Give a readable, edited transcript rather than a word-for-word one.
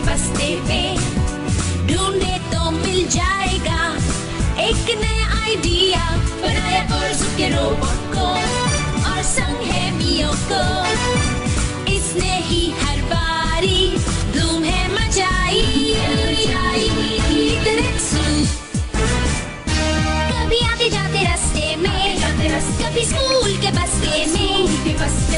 बस्ते में, ढूंढे तो मिल जाएगा एक नया आइडिया। बनाया कोर्स के रोबोट को और संग है मियो को, इसने ही हर बारी धूम है मचाई। कभी आते जाते रास्ते में, कभी स्कूल के बस्ते में,